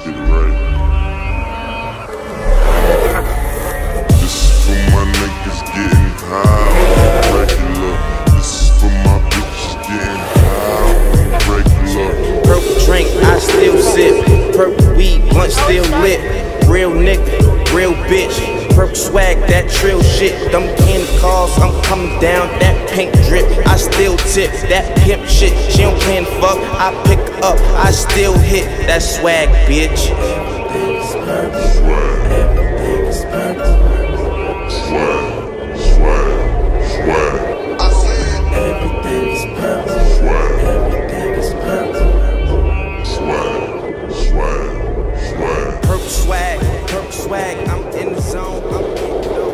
Get it right. This is for my niggas getting high on regular. This is for my bitches getting high on regular. Purple drink, I still sip. Purple weed, blunt still lit. Real nigga, real bitch. Purple swag, that trill shit. Them candy cars, I'm coming down, that pink drip. I still tip, that pimp shit. She don't plan to fuck, I pick her up, I still hit. That swag, bitch. Purple swag, I'm in the zone, I'm getting low.